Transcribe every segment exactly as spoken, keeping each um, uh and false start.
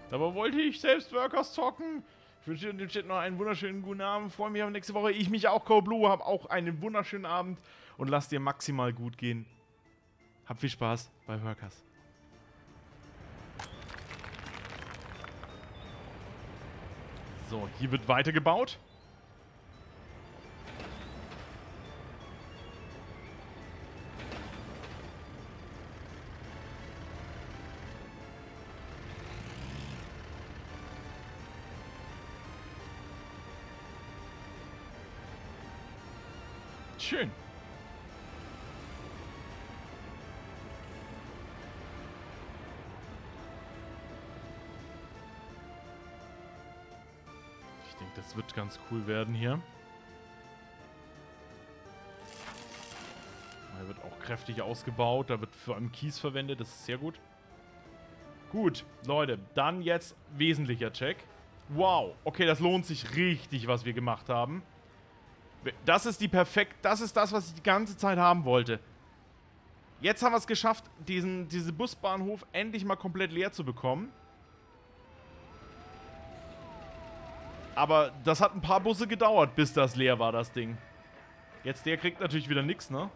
Aber wollte ich selbst Workers zocken? Ich wünsche dir in dem Chat noch einen wunderschönen guten Abend. Freue mich auf nächste Woche. Ich mich auch, Code Blue. Hab auch einen wunderschönen Abend. Und lass dir maximal gut gehen. Hab viel Spaß bei Workers. So, hier wird weitergebaut. Schön. Ich denke, das wird ganz cool werden hier. Da wird auch kräftig ausgebaut. Da wird vor allem Kies verwendet. Das ist sehr gut. Gut, Leute. Dann jetzt wesentlicher Check. Wow. Okay, das lohnt sich richtig, was wir gemacht haben. Das ist die perfekt... Das ist das, was ich die ganze Zeit haben wollte. Jetzt haben wir es geschafft, diesen, diesen Busbahnhof endlich mal komplett leer zu bekommen. Aber das hat ein paar Busse gedauert, bis das leer war, das Ding. Jetzt der kriegt natürlich wieder nichts, ne?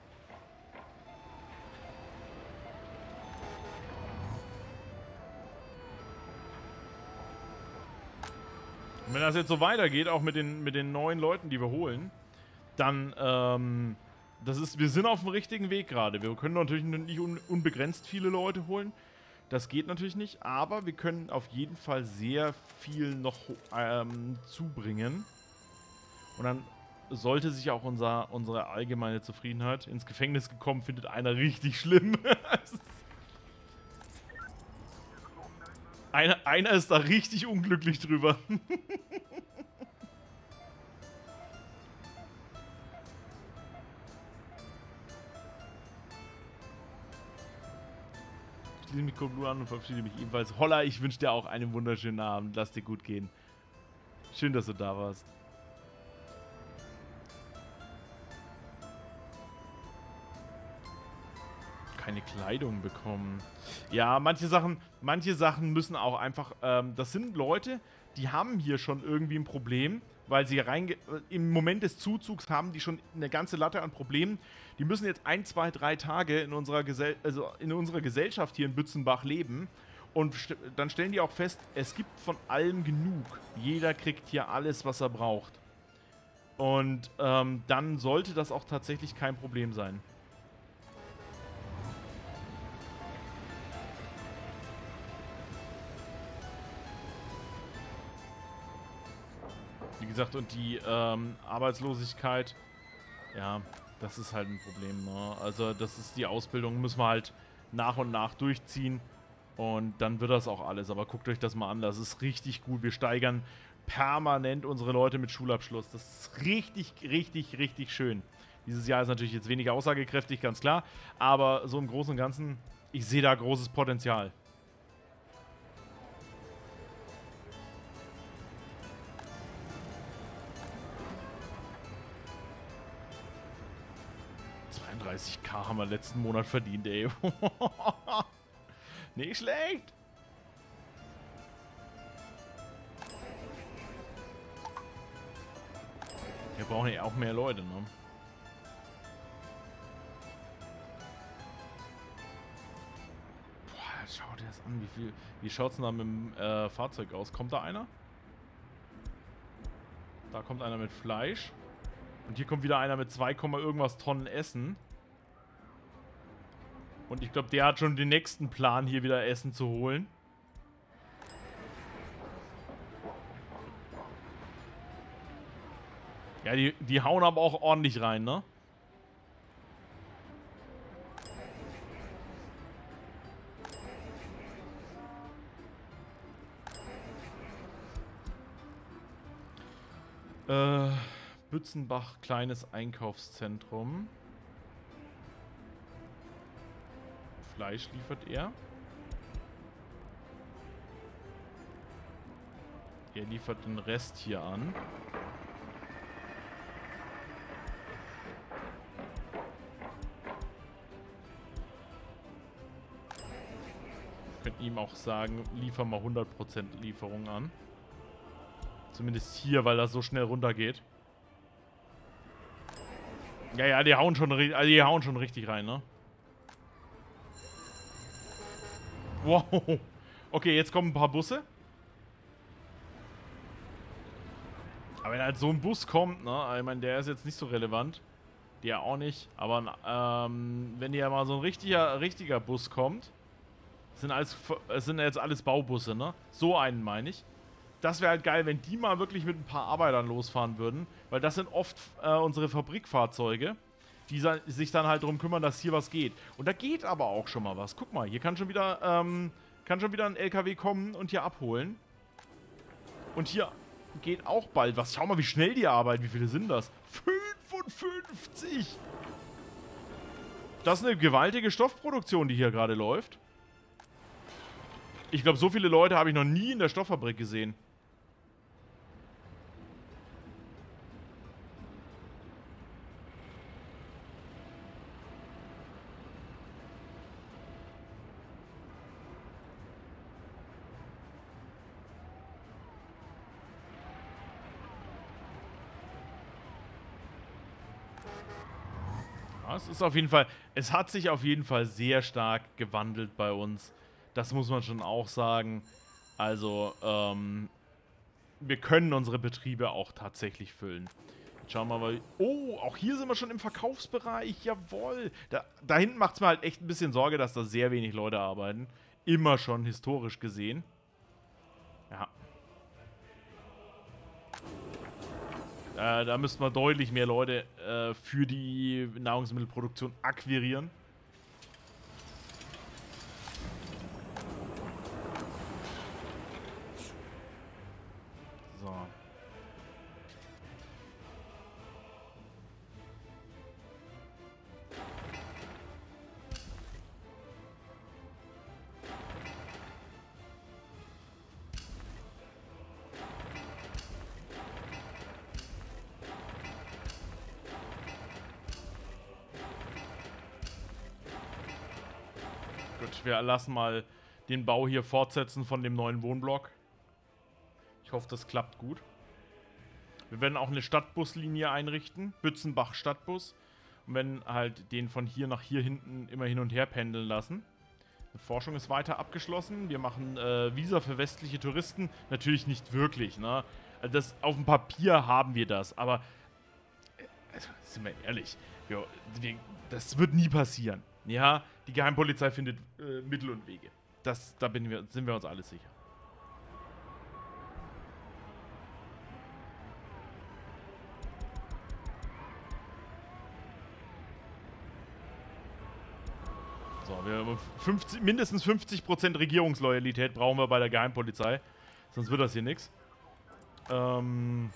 Und wenn das jetzt so weitergeht, auch mit den, mit den neuen Leuten, die wir holen, dann, ähm, das ist, wir sind auf dem richtigen Weg gerade. Wir können natürlich nicht un unbegrenzt viele Leute holen. Das geht natürlich nicht, aber wir können auf jeden Fall sehr viel noch ähm, zubringen. Und dann sollte sich auch unser, unsere allgemeine Zufriedenheit ins Gefängnis gekommen, findet einer richtig schlimm. einer, einer ist da richtig unglücklich drüber. Ich schließe mich Code Blue an und verabschiede mich ebenfalls. Holla, ich wünsche dir auch einen wunderschönen Abend. Lass dir gut gehen. Schön, dass du da warst. Keine Kleidung bekommen. Ja, manche Sachen, manche Sachen müssen auch einfach, ähm, das sind Leute, die haben hier schon irgendwie ein Problem, weil sie rein, im Moment des Zuzugs haben die schon eine ganze Latte an Problemen. Die müssen jetzt ein, zwei, drei Tage in unserer, Gesell also in unserer Gesellschaft hier in Bützenbach leben. Und st dann stellen die auch fest, es gibt von allem genug. Jeder kriegt hier alles, was er braucht. Und ähm, dann sollte das auch tatsächlich kein Problem sein. Wie gesagt, und die ähm, Arbeitslosigkeit, ja, das ist halt ein Problem, ne? Also das ist die Ausbildung, müssen wir halt nach und nach durchziehen und dann wird das auch alles. Aber guckt euch das mal an, das ist richtig gut. Wir steigern permanent unsere Leute mit Schulabschluss. Das ist richtig, richtig, richtig schön. Dieses Jahr ist natürlich jetzt weniger aussagekräftig, ganz klar, aber so im Großen und Ganzen, ich sehe da großes Potenzial. zweiunddreißigtausend haben wir letzten Monat verdient, ey. Nicht schlecht. Wir brauchen ja auch mehr Leute, ne? Boah, schau dir das an, wie viel... Wie schaut's denn da mit dem äh, Fahrzeug aus? Kommt da einer? Da kommt einer mit Fleisch. Und hier kommt wieder einer mit zwei, irgendwas Tonnen Essen. Und ich glaube, der hat schon den nächsten Plan, hier wieder Essen zu holen. Ja, die, die hauen aber auch ordentlich rein, ne? Äh, Bützenbach, kleines Einkaufszentrum. Fleisch liefert er. Er liefert den Rest hier an. könnten ihm auch sagen, liefer mal hundert Prozent Lieferung an. Zumindest hier, weil das so schnell runtergeht. Ja, ja, die hauen schon, also die hauen schon richtig rein, ne? Wow. Okay, jetzt kommen ein paar Busse. Aber wenn halt so ein Bus kommt, ne? Ich meine, der ist jetzt nicht so relevant. Der auch nicht. Aber ähm, wenn hier mal so ein richtiger, richtiger Bus kommt, sind alles, es sind jetzt alles Baubusse, ne? So einen meine ich. Das wäre halt geil, wenn die mal wirklich mit ein paar Arbeitern losfahren würden. Weil das sind oft äh, unsere Fabrikfahrzeuge, die sich dann halt darum kümmern, dass hier was geht. Und da geht aber auch schon mal was. Guck mal, hier kann schon wieder, ähm, kann schon wieder ein L K W kommen und hier abholen. Und hier geht auch bald was. Schau mal, wie schnell die arbeiten. Wie viele sind das? fünfundfünfzig! Das ist eine gewaltige Stoffproduktion, die hier gerade läuft. Ich glaube, so viele Leute habe ich noch nie in der Stofffabrik gesehen. Es ist auf jeden Fall, es hat sich auf jeden Fall sehr stark gewandelt bei uns. Das muss man schon auch sagen. Also, ähm, wir können unsere Betriebe auch tatsächlich füllen. Jetzt schauen wir mal. Oh, auch hier sind wir schon im Verkaufsbereich. Jawohl. Da, da hinten macht es mir halt echt ein bisschen Sorge, dass da sehr wenig Leute arbeiten. Immer schon historisch gesehen. Ja. Äh, da müssten wir deutlich mehr Leute äh, für die Nahrungsmittelproduktion akquirieren. So. Wir lassen mal den Bau hier fortsetzen von dem neuen Wohnblock. Ich hoffe, das klappt gut. Wir werden auch eine Stadtbuslinie einrichten. Bützenbach Stadtbus. Und werden halt den von hier nach hier hinten immer hin und her pendeln lassen. Die Forschung ist weiter abgeschlossen. Wir machen äh, Visa für westliche Touristen. Natürlich nicht wirklich, ne? Das, auf dem Papier haben wir das, aber also, sind wir ehrlich, wir, wir, das wird nie passieren. Ja, die Geheimpolizei findet äh, Mittel und Wege. Das, da bin wir, sind wir uns alle sicher. So, wir fünfzig, mindestens fünfzig Prozent Regierungsloyalität brauchen wir bei der Geheimpolizei. Sonst wird das hier nichts. Ähm...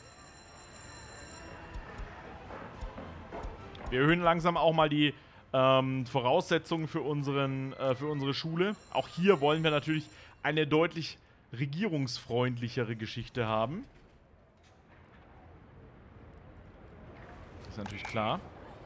Wir erhöhen langsam auch mal die ähm, Voraussetzungen für, unseren, äh, für unsere Schule. Auch hier wollen wir natürlich eine deutlich regierungsfreundlichere Geschichte haben. Das ist natürlich klar.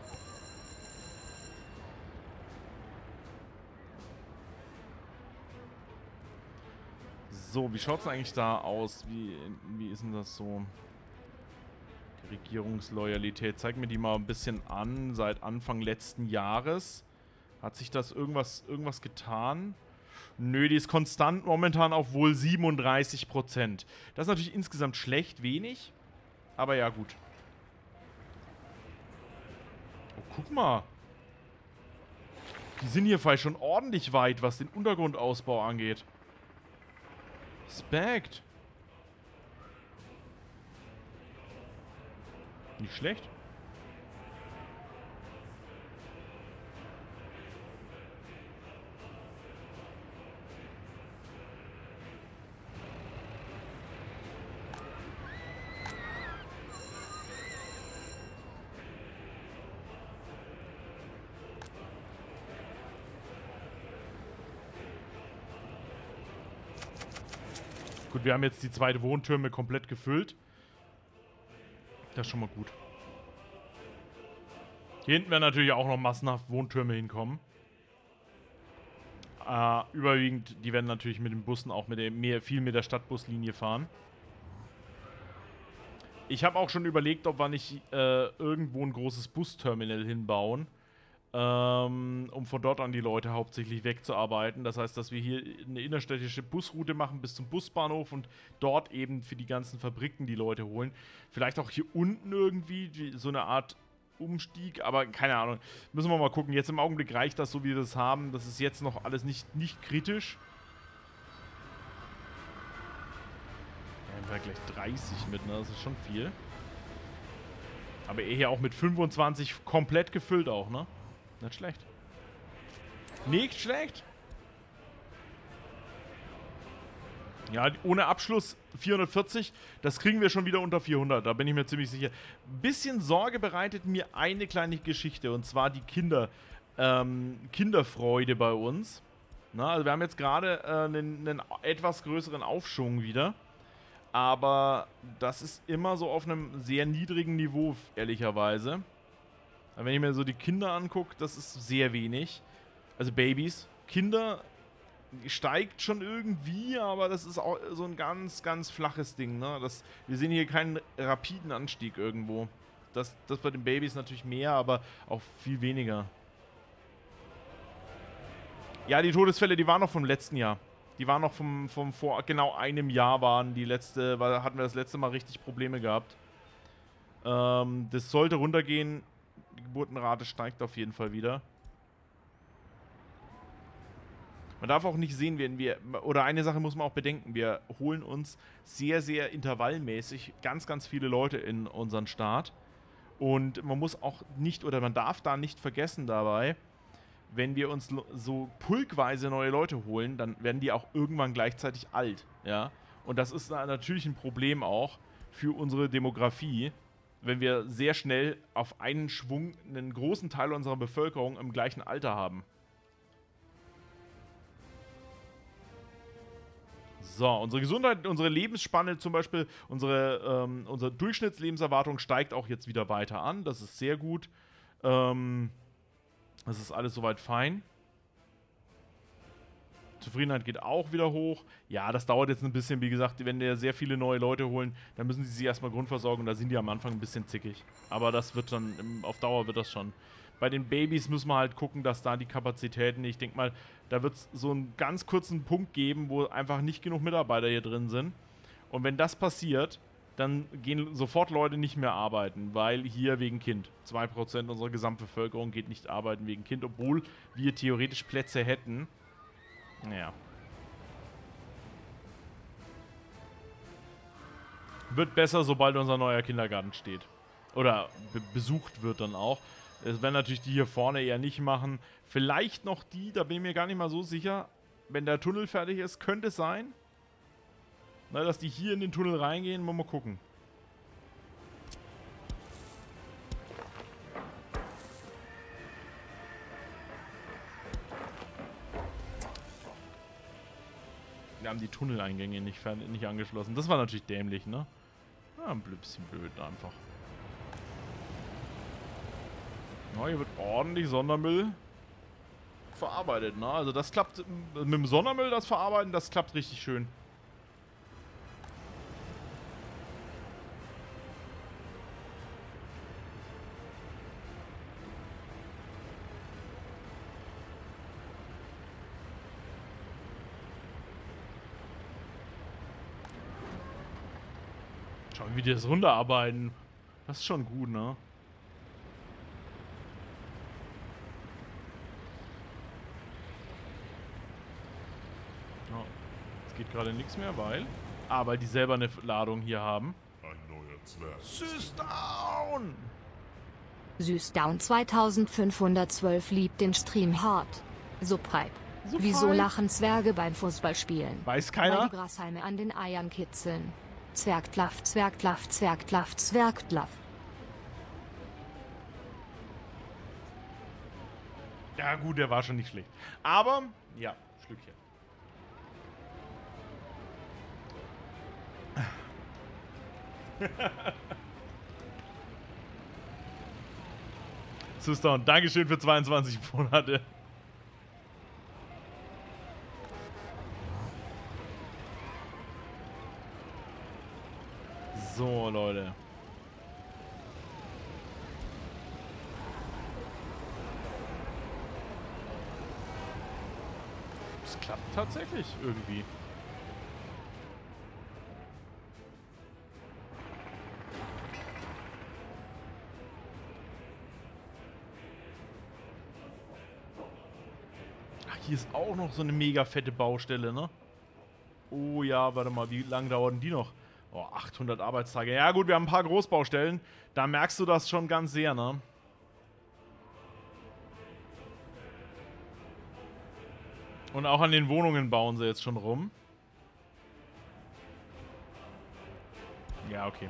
So, wie schaut es eigentlich da aus? Wie, wie ist denn das so? Regierungsloyalität. Zeig mir die mal ein bisschen an. Seit Anfang letzten Jahres. Hat sich das irgendwas, irgendwas getan? Nö, die ist konstant momentan auf wohl siebenunddreißig Prozent. Das ist natürlich insgesamt schlecht, wenig. Aber ja, gut. Oh, guck mal. Die sind hier vielleicht schon ordentlich weit, was den Untergrundausbau angeht. Respekt. Nicht schlecht. Gut, wir haben jetzt die zweite Wohntürme komplett gefüllt. Das ist schon mal gut. Hier hinten werden natürlich auch noch massenhaft Wohntürme hinkommen. Äh, überwiegend, die werden natürlich mit den Bussen auch mit der, mehr, viel mit der Stadtbuslinie fahren. Ich habe auch schon überlegt, ob wir nicht äh, irgendwo ein großes Busterminal hinbauen, ähm, um von dort an die Leute hauptsächlich wegzuarbeiten. Das heißt, dass wir hier eine innerstädtische Busroute machen bis zum Busbahnhof und dort eben für die ganzen Fabriken die Leute holen. Vielleicht auch hier unten irgendwie so eine Art Umstieg, aber keine Ahnung. Müssen wir mal gucken. Jetzt im Augenblick reicht das, so wie wir das haben. Das ist jetzt noch alles nicht, nicht kritisch. Ja, gleich dreißig mit, ne? Das ist schon viel. Aber er hier auch mit fünfundzwanzig komplett gefüllt auch, ne? Nicht schlecht. Nicht schlecht. Ja, ohne Abschluss vierhundertvierzig, das kriegen wir schon wieder unter vierhundert, da bin ich mir ziemlich sicher. Bisschen Sorge bereitet mir eine kleine Geschichte, und zwar die Kinder, ähm, Kinderfreude bei uns. Na, also wir haben jetzt gerade äh, einen, einen etwas größeren Aufschwung wieder, aber das ist immer so auf einem sehr niedrigen Niveau, ehrlicherweise. Aber wenn ich mir so die Kinder angucke, das ist sehr wenig. Also Babys, Kinder steigt schon irgendwie, aber das ist auch so ein ganz, ganz flaches Ding, ne? Das, wir sehen hier keinen rapiden Anstieg irgendwo. Das, das bei den Babys natürlich mehr, aber auch viel weniger. Ja, die Todesfälle, die waren noch vom letzten Jahr. Die waren noch vom, vom vor genau einem Jahr waren die letzte, weil hatten wir das letzte Mal richtig Probleme gehabt. Ähm, das sollte runtergehen. Die Geburtenrate steigt auf jeden Fall wieder. Man darf auch nicht sehen, wenn wir, oder eine Sache muss man auch bedenken, wir holen uns sehr, sehr intervallmäßig ganz, ganz viele Leute in unseren Staat. Und man muss auch nicht, oder man darf da nicht vergessen dabei, wenn wir uns so pulkweise neue Leute holen, dann werden die auch irgendwann gleichzeitig alt, ja. Und das ist natürlich ein Problem auch für unsere Demografie, wenn wir sehr schnell auf einen Schwung einen großen Teil unserer Bevölkerung im gleichen Alter haben. So, unsere Gesundheit, unsere Lebensspanne zum Beispiel, unsere, ähm, unsere Durchschnittslebenserwartung steigt auch jetzt wieder weiter an. Das ist sehr gut. Ähm, das ist alles soweit fein. Zufriedenheit geht auch wieder hoch. Ja, das dauert jetzt ein bisschen. Wie gesagt, wenn wir sehr viele neue Leute holen, dann müssen sie sich erstmal grundversorgen. Da sind die am Anfang ein bisschen zickig. Aber das wird dann, auf Dauer wird das schon. Bei den Babys müssen wir halt gucken, dass da die Kapazitäten, ich denke mal, da wird es so einen ganz kurzen Punkt geben, wo einfach nicht genug Mitarbeiter hier drin sind. Und wenn das passiert, dann gehen sofort Leute nicht mehr arbeiten, weil hier wegen Kind. zwei Prozent unserer Gesamtbevölkerung geht nicht arbeiten wegen Kind, obwohl wir theoretisch Plätze hätten. Naja. Wird besser, sobald unser neuer Kindergarten steht. Oder be besucht wird dann auch. Es werden natürlich die hier vorne eher nicht machen. Vielleicht noch die, da bin ich mir gar nicht mal so sicher. Wenn der Tunnel fertig ist, könnte es sein, na, dass die hier in den Tunnel reingehen. Mal, mal gucken. Wir haben die Tunneleingänge nicht, nicht angeschlossen. Das war natürlich dämlich, ne? Ja, ein bisschen blöd einfach. Ja, hier wird ordentlich Sondermüll verarbeitet, ne? Also das klappt, mit dem Sondermüll das Verarbeiten, das klappt richtig schön. Schau, wie die das runterarbeiten. Das ist schon gut, ne? Geht gerade nichts mehr, weil... Ah, weil die selber eine Ladung hier haben. Ein neuer Zwerg. Süßdown! Süßdown zweitausendfünfhundertzwölf liebt den Stream hart. Subhype. Subhype. Wieso lachen Zwerge beim Fußballspielen? Weiß Weil keiner? die Grashalme an den Eiern kitzeln. Zwergtlaff, Zwergtlaff, Zwergtlaff, Zwergtlaff. Ja gut, der war schon nicht schlecht. Aber, ja, Schlückchen. Süßdown, Dankeschön für zweiundzwanzig Monate. So, Leute. Es klappt tatsächlich irgendwie. Ach, hier ist auch noch so eine mega fette Baustelle, ne? Oh ja, warte mal, wie lange dauern die noch? Oh, achthundert Arbeitstage. Ja gut, wir haben ein paar Großbaustellen. Da merkst du das schon ganz sehr, ne? Und auch an den Wohnungen bauen sie jetzt schon rum. Ja, okay.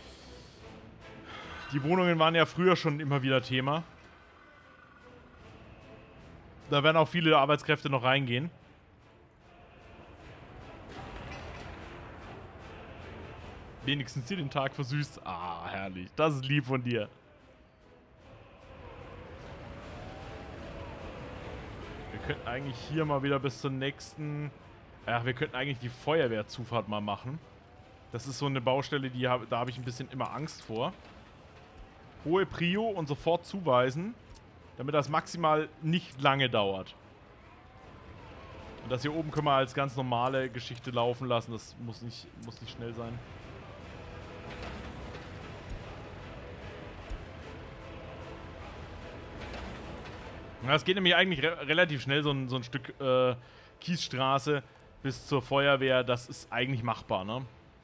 Die Wohnungen waren ja früher schon immer wieder Thema. Da werden auch viele Arbeitskräfte noch reingehen. Wenigstens dir den Tag versüßt. Ah, herrlich. Das ist lieb von dir. Wir könnten eigentlich hier mal wieder bis zur nächsten... Ach, wir könnten eigentlich die Feuerwehrzufahrt mal machen. Das ist so eine Baustelle, die hab, da habe ich ein bisschen immer Angst vor. Hohe Prio und sofort zuweisen, damit das maximal nicht lange dauert. Und das hier oben können wir als ganz normale Geschichte laufen lassen. Das muss nicht, muss nicht schnell sein. Es geht nämlich eigentlich re relativ schnell, so ein, so ein Stück äh, Kiesstraße bis zur Feuerwehr. Das ist eigentlich machbar, ne?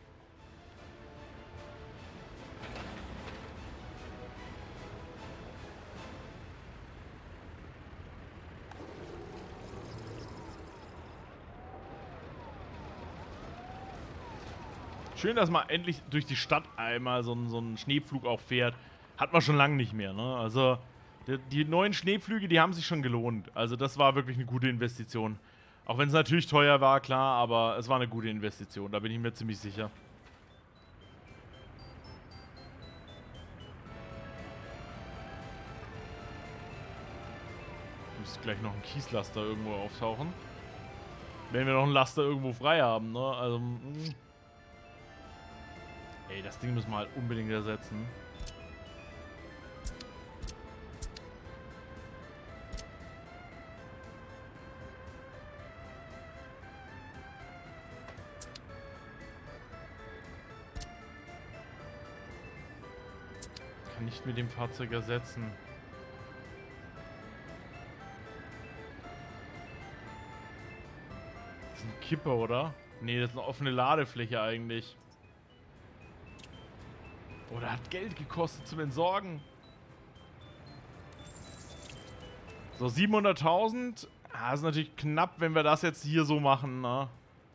Schön, dass man endlich durch die Stadt einmal so ein, so ein Schneepflug auch fährt. Hat man schon lange nicht mehr, ne? Also... Die, die neuen Schneepflüge, die haben sich schon gelohnt. Also das war wirklich eine gute Investition. Auch wenn es natürlich teuer war, klar, aber es war eine gute Investition. Da bin ich mir ziemlich sicher. Müsste gleich noch ein Kieslaster irgendwo auftauchen. Wenn wir noch einen Laster irgendwo frei haben, ne? Also... Mh. Ey, das Ding müssen wir halt unbedingt ersetzen. Nicht mit dem Fahrzeug ersetzen. Das ist ein Kipper, oder? Nee, das ist eine offene Ladefläche eigentlich. Oder hat Geld gekostet zum Entsorgen. So, siebenhunderttausend. Ah, ist natürlich knapp, wenn wir das jetzt hier so machen, ne?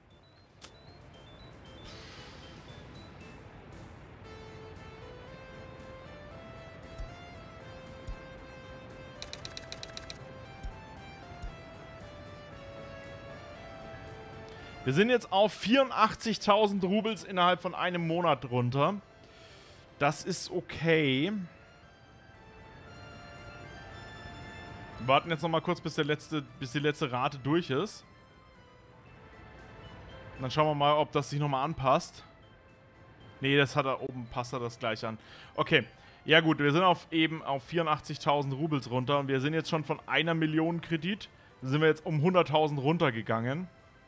Wir sind jetzt auf vierundachtzigtausend Rubels innerhalb von einem Monat runter. Das ist okay. Wir warten jetzt noch mal kurz, bis, der letzte, bis die letzte Rate durch ist. Und dann schauen wir mal, ob das sich noch mal anpasst. Nee, das hat da oben, passt da das gleich an. Okay, ja gut, wir sind auf eben auf vierundachtzigtausend Rubels runter. Und wir sind jetzt schon von einer Million Kredit, sind wir jetzt um hunderttausend runtergegangen.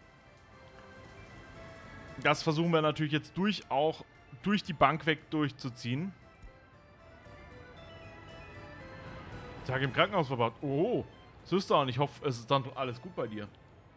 Das versuchen wir natürlich jetzt durch auch durch die Bank weg durchzuziehen. Tag im Krankenhaus verbracht. Oh, Sister, und ich hoffe, es ist dann alles gut bei dir.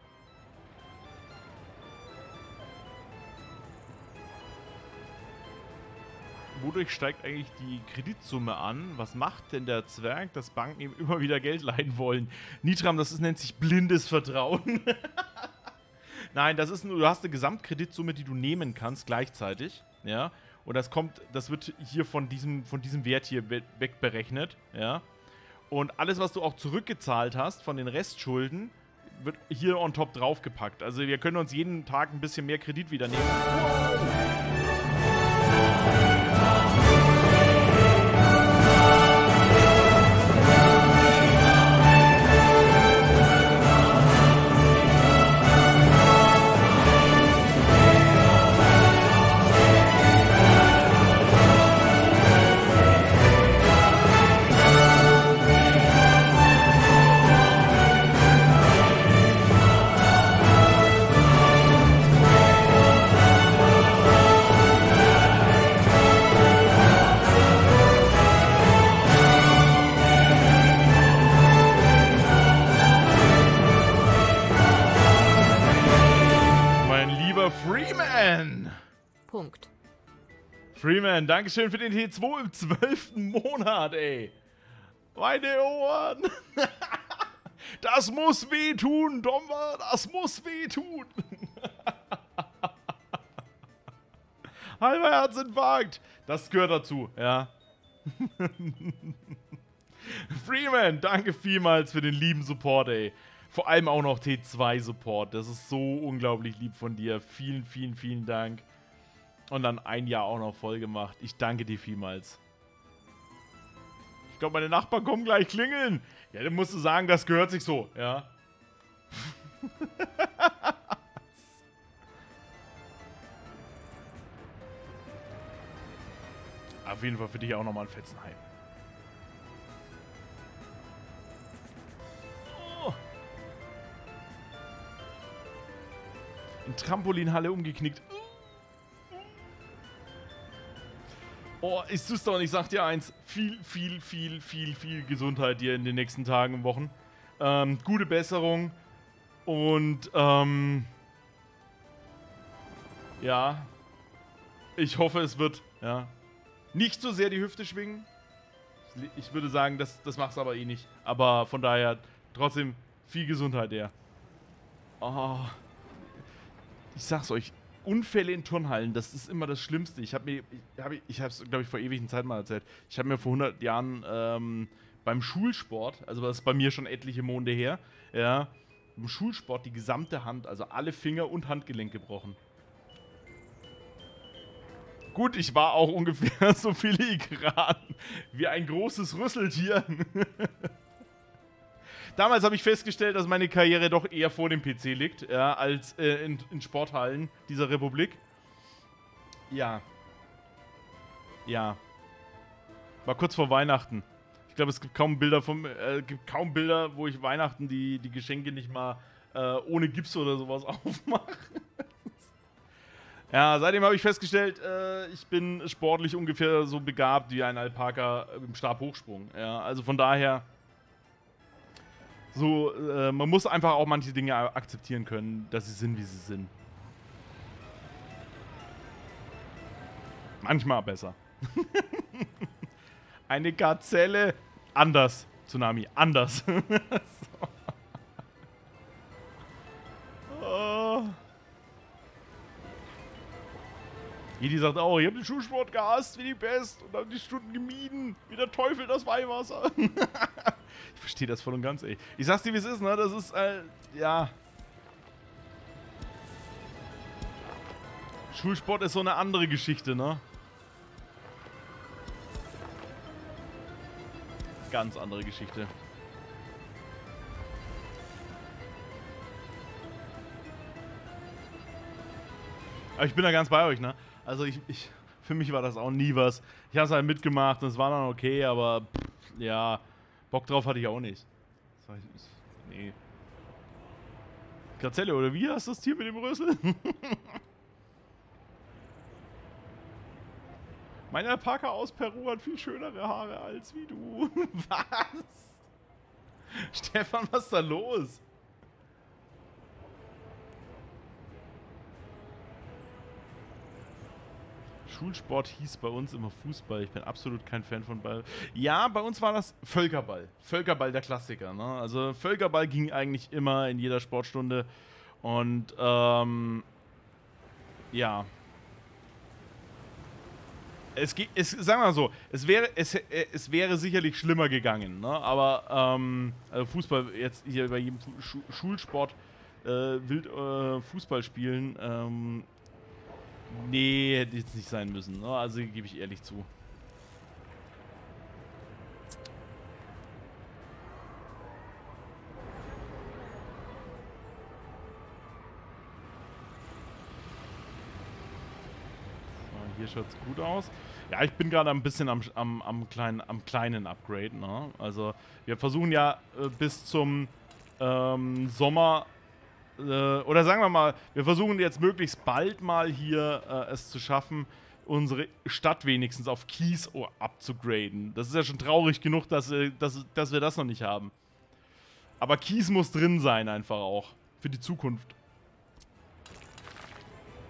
Wodurch steigt eigentlich die Kreditsumme an? Was macht denn der Zwerg, dass Banken ihm immer wieder Geld leihen wollen? Nitram, das ist, nennt sich blindes Vertrauen. Nein, das ist nur, du hast eine Gesamtkreditsumme, die du nehmen kannst gleichzeitig, ja. Und das kommt, das wird hier von diesem, von diesem Wert hier wegberechnet, ja. Und alles, was du auch zurückgezahlt hast von den Restschulden, wird hier on top draufgepackt. Also wir können uns jeden Tag ein bisschen mehr Kredit wieder nehmen. für Freeman. Punkt. Freeman, Dankeschön für den T zwei im zwölften Monat, ey. Meine Ohren. Das muss wehtun, Dommer. Das muss wehtun. Halber Herzinfarkt. Das gehört dazu, ja. Freeman, danke vielmals für den lieben Support, ey. Vor allem auch noch T zwei Support. Das ist so unglaublich lieb von dir. Vielen, vielen, vielen Dank. Und dann ein Jahr auch noch voll gemacht. Ich danke dir vielmals. Ich glaube, meine Nachbarn kommen gleich klingeln. Ja, dann musst du sagen, das gehört sich so, ja. Auf jeden Fall für dich auch nochmal ein Fetzenheim. Oh. In Trampolinhalle umgeknickt. Oh, ich tue es doch und ich sag dir eins. Viel, viel, viel, viel, viel Gesundheit dir in den nächsten Tagen und Wochen. Ähm, gute Besserung. Und, ähm... ja. Ich hoffe, es wird, ja... nicht so sehr die Hüfte schwingen. Ich würde sagen, das, das machst du aber eh nicht. Aber von daher trotzdem viel Gesundheit, der. Oh. Ich sag's euch, Unfälle in Turnhallen, das ist immer das Schlimmste. Ich habe mir, ich habe ich hab's, glaube ich, vor ewigen Zeit mal erzählt. Ich habe mir vor hundert Jahren ähm, beim Schulsport, also das ist bei mir schon etliche Monde her, ja, im Schulsport die gesamte Hand, also alle Finger und Handgelenk gebrochen. Gut, ich war auch ungefähr so filigran wie ein großes Rüsseltier. Damals habe ich festgestellt, dass meine Karriere doch eher vor dem P C liegt, ja, als äh, in, in Sporthallen dieser Republik. Ja. Ja. War kurz vor Weihnachten. Ich glaube, es gibt kaum Bilder vom, äh, gibt kaum Bilder, wo ich Weihnachten die, die Geschenke nicht mal äh, ohne Gips oder sowas aufmache. Ja, seitdem habe ich festgestellt, äh, ich bin sportlich ungefähr so begabt wie ein Alpaka im Stabhochsprung. Ja, also von daher, so, äh, man muss einfach auch manche Dinge akzeptieren können, dass sie sind, wie sie sind. Manchmal besser. Eine Gazelle. Anders, Tsunami, anders. So. Oh. Jedi sagt auch, ich habe den Schulsport gehasst wie die Pest und habe die Stunden gemieden, wie der Teufel das Weihwasser. Ich verstehe das voll und ganz, ey. Ich sag's dir, wie es ist, ne? Das ist, äh, ja. Schulsport ist so eine andere Geschichte, ne? Ganz andere Geschichte. Aber ich bin da ganz bei euch, ne? Also ich, ich, für mich war das auch nie was. Ich habe es halt mitgemacht und es war dann okay, aber pff, ja, Bock drauf hatte ich auch nicht. Das war, ich, nee. Gazelle, oder wie heißt das Tier mit dem Rüssel? Mein Alpaka aus Peru hat viel schönere Haare als wie du. Was? Stefan, was ist da los? Schulsport hieß bei uns immer Fußball. Ich bin absolut kein Fan von Ball. Ja, bei uns war das Völkerball. Völkerball, der Klassiker, ne? Also Völkerball ging eigentlich immer in jeder Sportstunde. Und, ähm, ja. Es geht, es, sagen wir mal so, es wäre, es, es wäre sicherlich schlimmer gegangen, ne? Aber, ähm, also Fußball, jetzt hier bei jedem Schu Schulsport, äh, wild äh, Fußball spielen, ähm, nee, hätte jetzt nicht sein müssen, ne? Also gebe ich ehrlich zu. So, hier schaut es gut aus. Ja, ich bin gerade ein bisschen am, am, am, kleinen, am kleinen Upgrade, ne? Also wir versuchen ja äh, bis zum ähm, Sommer, äh, oder sagen wir mal, wir versuchen jetzt möglichst bald mal hier äh, es zu schaffen, unsere Stadt wenigstens auf Kies abzugraden. Das ist ja schon traurig genug, dass, äh, dass, dass wir das noch nicht haben. Aber Kies muss drin sein einfach auch, für die Zukunft.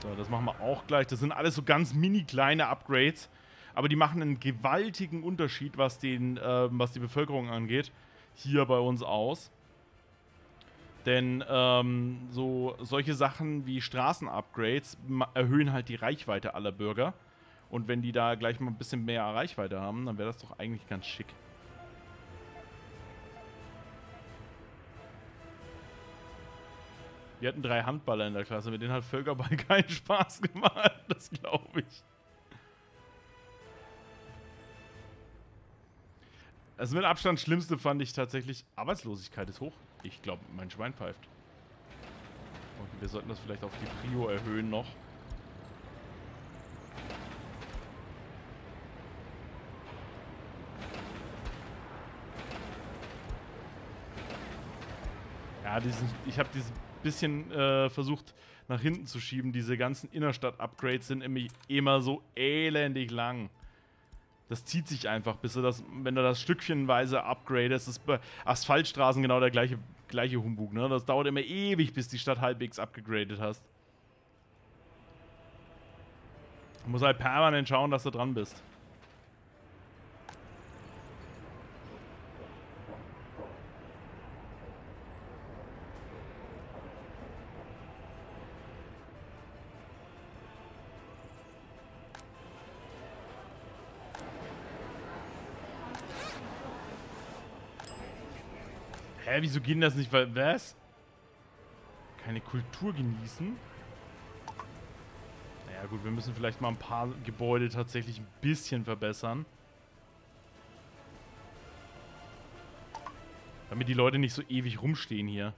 So, das machen wir auch gleich. Das sind alles so ganz mini kleine Upgrades. Aber die machen einen gewaltigen Unterschied, was, den, äh, was die Bevölkerung angeht. Hier bei uns aus. Denn ähm, so solche Sachen wie Straßenupgrades erhöhen halt die Reichweite aller Bürger. Und wenn die da gleich mal ein bisschen mehr Reichweite haben, dann wäre das doch eigentlich ganz schick. Wir hatten drei Handballer in der Klasse, mit denen hat Völkerball keinen Spaß gemacht, das glaube ich. Das mit Abstand Schlimmste fand ich tatsächlich, Arbeitslosigkeit ist hoch. Ich glaube, mein Schwein pfeift. Okay, wir sollten das vielleicht auf die Prio erhöhen noch. Ja, diesen, ich habe dieses bisschen äh, versucht nach hinten zu schieben. Diese ganzen Innerstadt-Upgrades sind nämlich immer so elendig lang. Das zieht sich einfach, bis du das, wenn du das stückchenweise upgradest, ist bei Asphaltstraßen genau der gleiche, gleiche Humbug, ne? Das dauert immer ewig, bis die Stadt halbwegs abgegradet hast. Du musst halt permanent schauen, dass du dran bist. Hä, wieso geht das nicht? Weil, was? Keine Kultur genießen? Naja gut, wir müssen vielleicht mal ein paar Gebäude tatsächlich ein bisschen verbessern. Damit die Leute nicht so ewig rumstehen hier.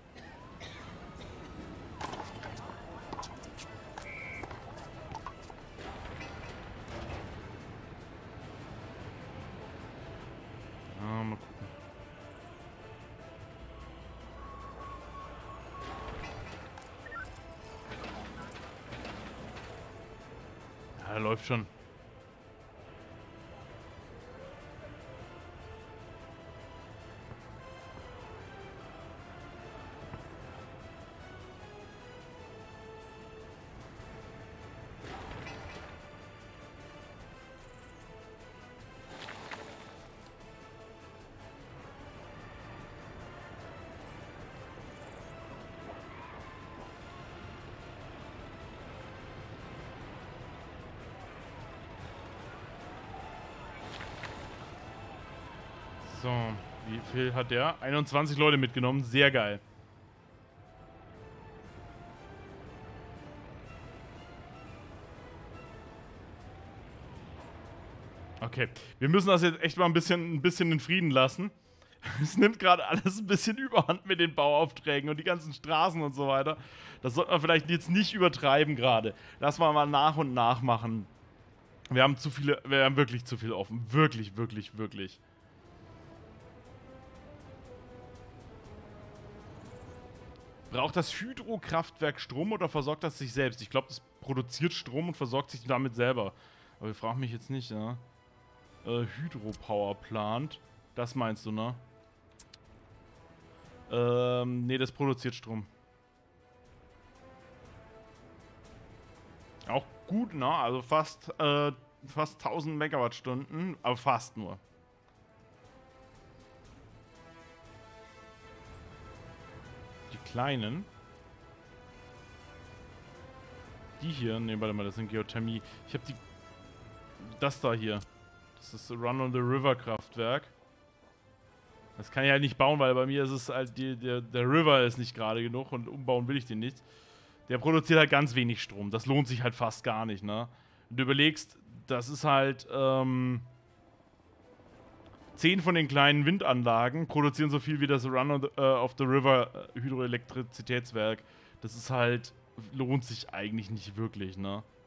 Ah, mal gucken. Ja, läuft schon. So, wie viel hat der? einundzwanzig Leute mitgenommen, sehr geil. Okay, wir müssen das jetzt echt mal ein bisschen, ein bisschen in Frieden lassen. Es nimmt gerade alles ein bisschen Überhand mit den Bauaufträgen und die ganzen Straßen und so weiter. Das sollte man vielleicht jetzt nicht übertreiben gerade. Lass mal mal nach und nach machen. Wir haben zu viele, wir haben wirklich zu viel offen. Wirklich, wirklich, wirklich. Braucht das Hydrokraftwerk Strom oder versorgt das sich selbst? Ich glaube, das produziert Strom und versorgt sich damit selber. Aber ich frage mich jetzt nicht, ja. Äh, Hydropower Plant. Das meinst du, ne? Ähm, nee, das produziert Strom. Auch gut, ne? Also fast, äh, fast tausend Megawattstunden, aber fast nur. Kleinen. Die hier, ne, warte mal, das sind Geothermie. Ich habe die, das da hier. Das ist Run on the River Kraftwerk. Das kann ich halt nicht bauen, weil bei mir ist es halt, die, der, der River ist nicht gerade genug und umbauen will ich den nicht. Der produziert halt ganz wenig Strom. Das lohnt sich halt fast gar nicht, ne? Und du überlegst, das ist halt, ähm... zehn von den kleinen Windanlagen produzieren so viel wie das Run on the, uh, of the River Hydroelektrizitätswerk. Das ist halt, lohnt sich eigentlich nicht wirklich, ne?